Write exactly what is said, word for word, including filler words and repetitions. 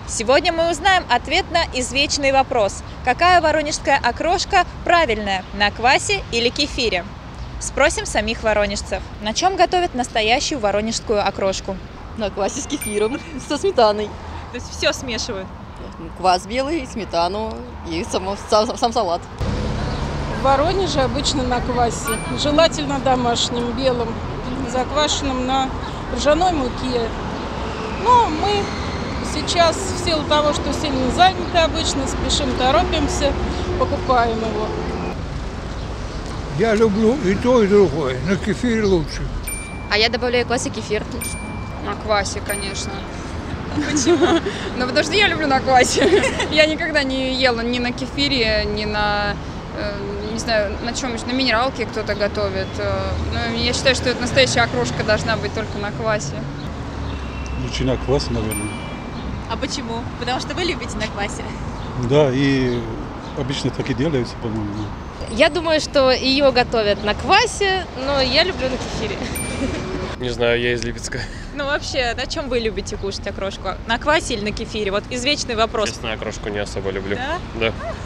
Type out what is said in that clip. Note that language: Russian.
Сегодня мы узнаем ответ на извечный вопрос: какая воронежская окрошка правильная, на квасе или кефире? Спросим самих воронежцев. На чем готовят настоящую воронежскую окрошку? На квасе с кефиром, со сметаной. То есть все смешивают? Квас белый, сметану и само, сам, сам салат. В Воронеже обычно на квасе, желательно домашним, белым, заквашенным на ржаной муке. Но мы сейчас, в силу того, что сильно заняты обычно, спешим, торопимся, покупаем его. Я люблю и то, и другое. На кефире лучше. А я добавляю квас и кефир. На квасе, конечно. Почему? Ну, потому что я люблю на квасе. Я никогда не ела ни на кефире, ни на, не знаю, на чем еще, на минералке кто-то готовит. Но я считаю, что это настоящая окрошка должна быть только на квасе. Лучше на квасе, наверное. А почему? Потому что вы любите на квасе. Да, и обычно так и делается, по-моему. Я думаю, что ее готовят на квасе, но я люблю на кефире. Не знаю, я из Липецка. Ну вообще, на чем вы любите кушать окрошку? На квасе или на кефире? Вот извечный вопрос. Честно, окрошку не особо люблю. Да? Да.